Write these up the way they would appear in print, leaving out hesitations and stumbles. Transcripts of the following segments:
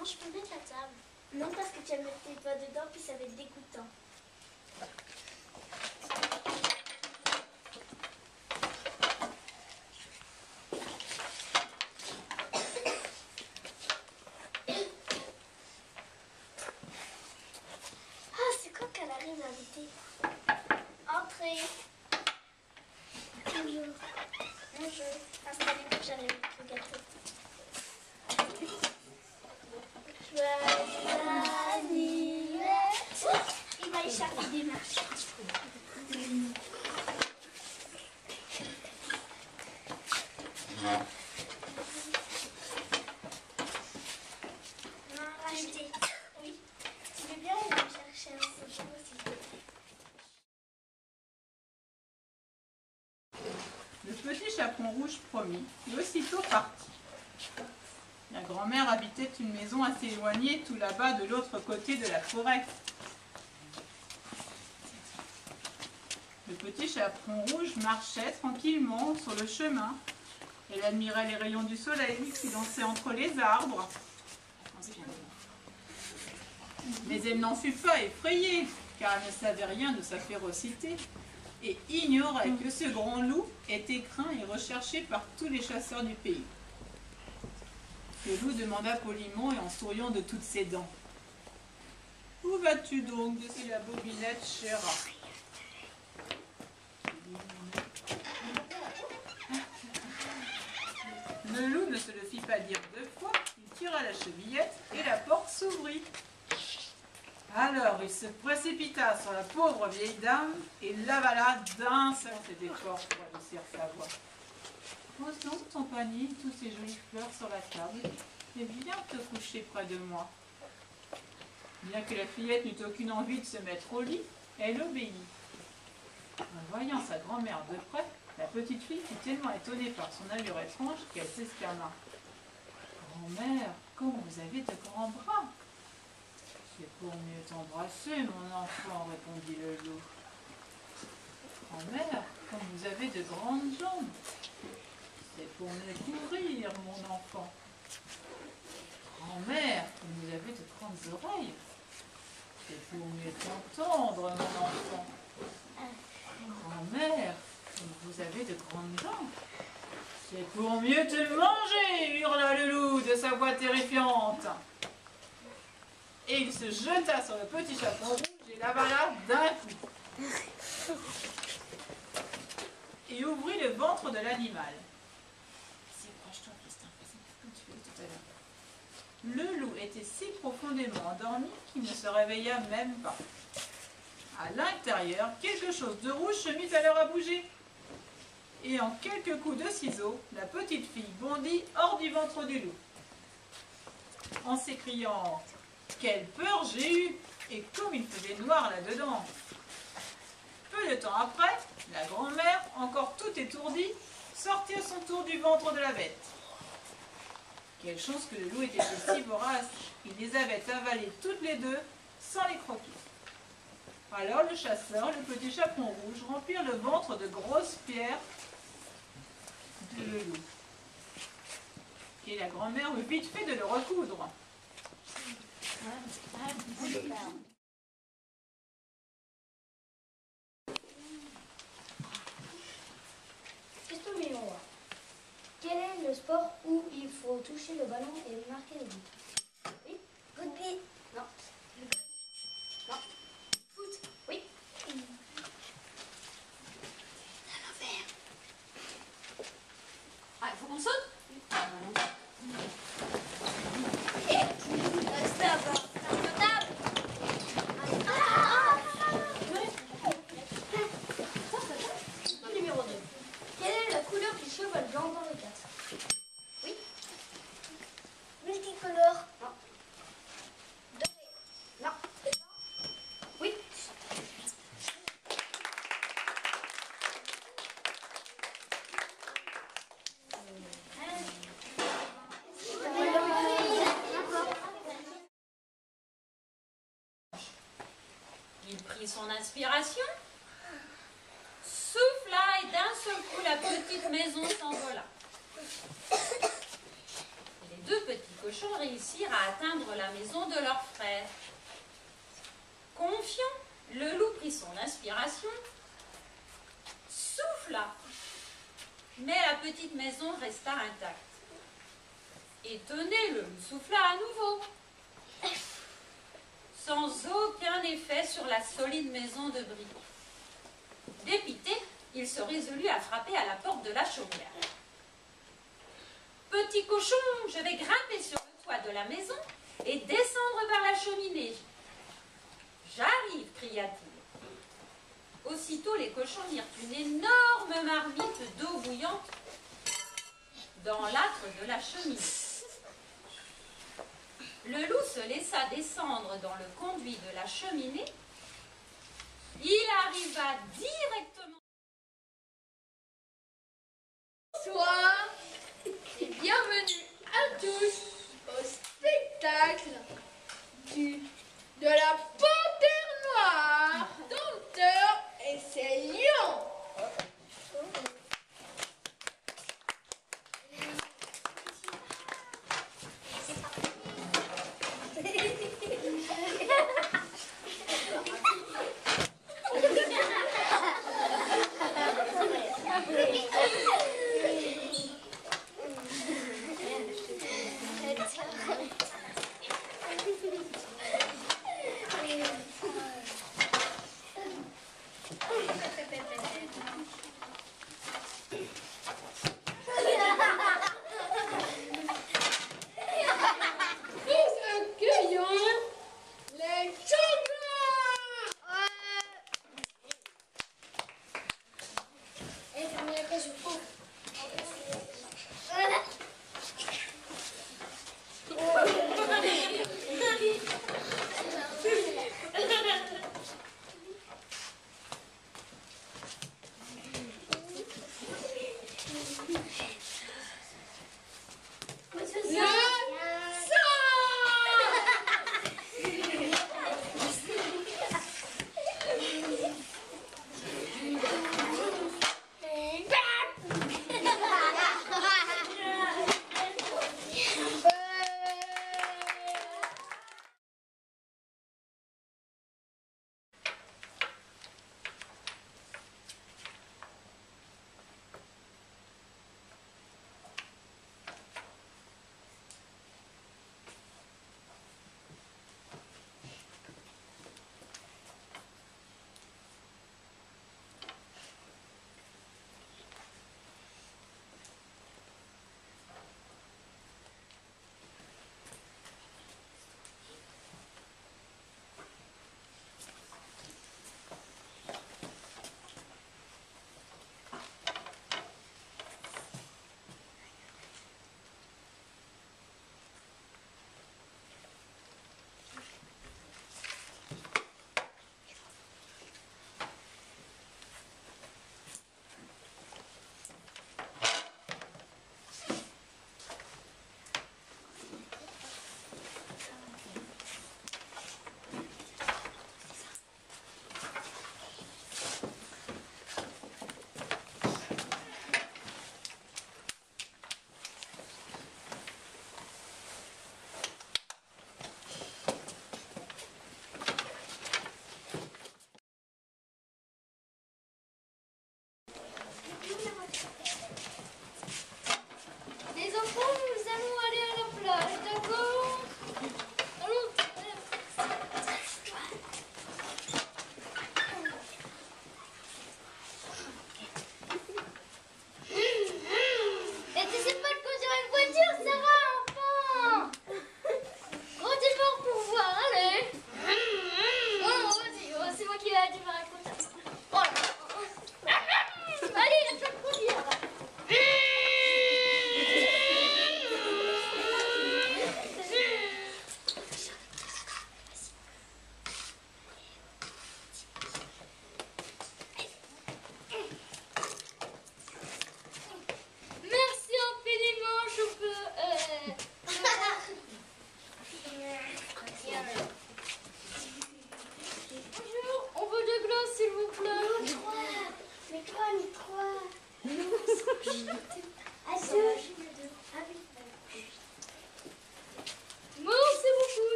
Maman, je peux mettre la table? Non, parce que tu vas mettre tes doigts dedans, puis ça va être dégoûtant. Ah, c'est quoi qu'elle arrive l'invité? Entrez. Bonjour. Bonjour. Installez-vous, j'arrive avec le gâteau. Joyeux anniversaire. Il va échapper des marches. Non, rajoutez. Oui. Tu veux bien aller me chercher un seau, s'il te plaît? Le petit chaperon rouge promit, et aussitôt partit. La grand-mère habitait une maison assez éloignée, tout là-bas de l'autre côté de la forêt. Le petit chaperon rouge marchait tranquillement sur le chemin. Elle admirait les rayons du soleil qui dansaient entre les arbres. Mais elle n'en fut pas effrayée, car elle ne savait rien de sa férocité et ignorait que ce grand loup était craint et recherché par tous les chasseurs du pays. Le loup demanda poliment et en souriant de toutes ses dents. « Où vas-tu donc, de la bobinette, chère ?» Le loup ne se le fit pas dire deux fois, il tira la chevillette et la porte s'ouvrit. Alors il se précipita sur la pauvre vieille dame et l'avala d'un seul effort pour adoucir sa voix. Pose donc ton panier, tous ces jolies fleurs sur la table, et viens te coucher près de moi. Bien que la fillette n'eût aucune envie de se mettre au lit, elle obéit. En voyant sa grand-mère de près, la petite fille fut tellement étonnée par son allure étrange qu'elle s'exclama. « Grand-mère, comme vous avez de grands bras !»« C'est pour mieux t'embrasser, mon enfant, répondit le loup. »« Grand-mère, comme vous avez de grandes jambes !»« C'est pour mieux courir, mon enfant. »« Grand-mère, comme vous avez de grandes oreilles !»« C'est pour mieux t'entendre, mon enfant. » Grand-mère, vous avez de grandes dents. C'est pour mieux te manger, hurla le loup de sa voix terrifiante. Et il se jeta sur le petit chaperon rouge et l'avala d'un coup. Et ouvrit le ventre de l'animal. Approche-toi, Christin, comme tu faisais tout à l'heure. Le loup était si profondément endormi qu'il ne se réveilla même pas. À l'intérieur, quelque chose de rouge se mit alors à bouger. Et en quelques coups de ciseaux, la petite fille bondit hors du ventre du loup. En s'écriant « Quelle peur j'ai eue !» et comme il faisait noir là-dedans. Peu de temps après, la grand-mère, encore toute étourdie, sortit à son tour du ventre de la bête. Quelle chance que le loup était si vorace, il les avait avalées toutes les deux sans les croquer. Alors le chasseur et le petit chaperon rouge remplirent le ventre de grosses pierres de le loup. Et la grand-mère eut vite fait de le recoudre. Question numéro 1. Quel est le sport où il faut toucher le ballon et marquer le but? Oui. Rugby. Non. Non. Foot. Oui. Ah, il faut qu'on saute? Numéro 2. Quelle est la couleur du cheval blanc dans le 4? Oui. Multicolore. Non. Doré. Non. Oui. Il prit son inspiration, souffla et d'un seul coup la petite maison s'envola. Les deux petits cochons réussir à atteindre la maison de leur frère. Confiant, le loup prit son inspiration, souffla, mais la petite maison resta intacte. Étonné, le loup souffla à nouveau, sans aucun effet sur la solide maison de briques. Dépité, il se résolut à frapper à la porte de la chaumière. « Petit cochon, je vais grimper sur le toit de la maison et descendre vers la cheminée. »« J'arrive, cria-t-il. » Aussitôt, les cochons mirent une énorme marmite d'eau bouillante dans l'âtre de la cheminée. Le loup se laissa descendre dans le conduit de la cheminée. Il arriva directement. Bonsoir et bienvenue à tous au spectacle de la panthère noire, dompteur et ses lions.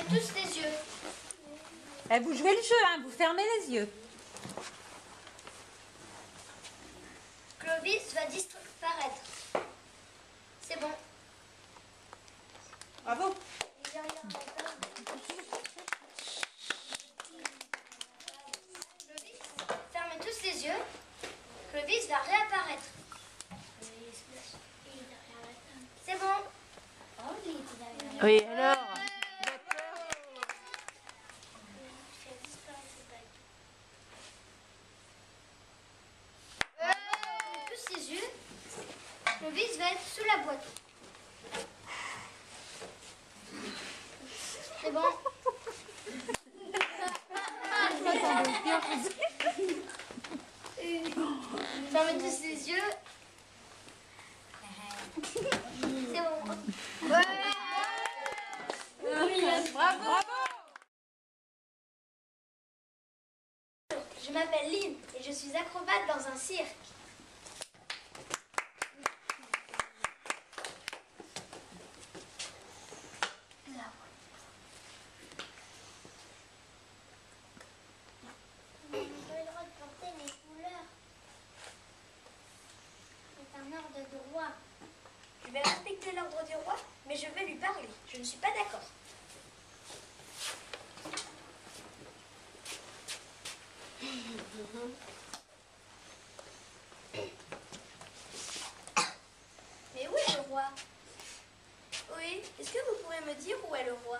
tous les yeux. Eh, vous jouez le jeu, hein, vous fermez les yeux. Clovis va disparaître. C'est bon. Bravo. Clovis, fermez tous les yeux. Clovis va réapparaître. C'est bon. Oui, alors. Tous ses yeux. Clovis va être sous la boîte. C'est bon. Fermez tous les yeux. C'est bon. Ouais. Bravo. Je m'appelle Lynn et je suis acrobate dans un cirque. On n'a pas le droit de porter les couleurs. C'est un ordre de roi. Je vais respecter l'ordre du roi, mais je vais lui parler. Je ne suis pas d'accord. Mais où est le roi? Oui, est-ce que vous pourrez me dire où est le roi?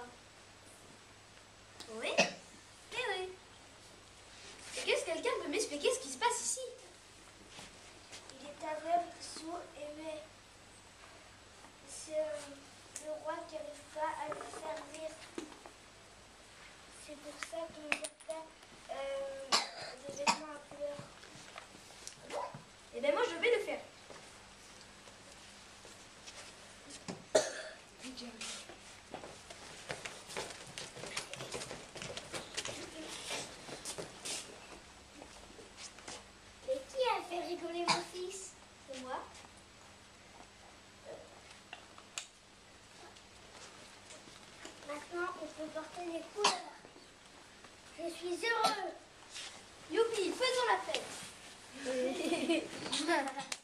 Oui? Mais oui. Et qu'est-ce que quelqu'un peut m'expliquer ce qui se passe ici? Il est aveugle, sourd et muet. C'est le roi qui n'arrive pas à le faire lire. C'est pour ça qu'on ne porte pas des vêtements à couleurs. Bon, eh bien moi je vais le faire. Mais qui a fait rigoler mon fils? C'est moi. Maintenant, on peut porter les couleurs. Je suis heureux. Youpi, faisons la fête.